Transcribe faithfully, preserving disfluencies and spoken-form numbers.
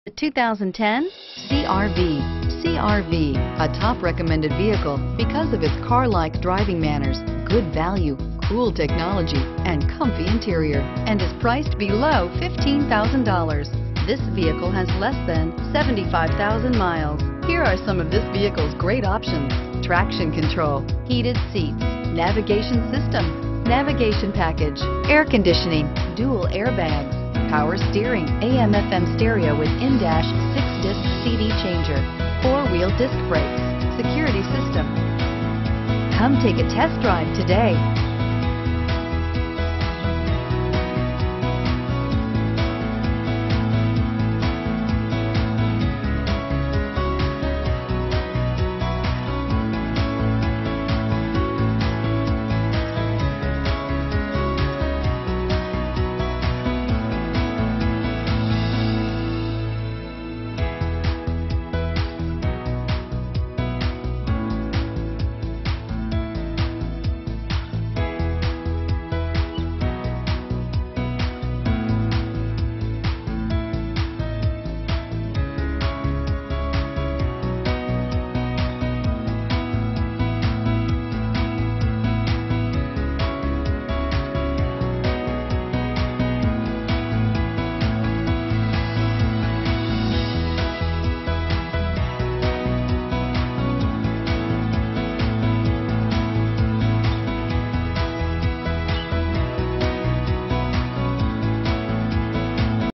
The two thousand ten C R V. C R V, a top recommended vehicle because of its car-like driving manners, good value, cool technology, and comfy interior, and is priced below fifteen thousand dollars. This vehicle has less than seventy-five thousand miles. Here are some of this vehicle's great options: traction control, heated seats, navigation system, navigation package, air conditioning, dual airbags, power steering, A M F M stereo with in-dash six-disc C D changer, four-wheel disc brakes, security system. Come take a test drive today.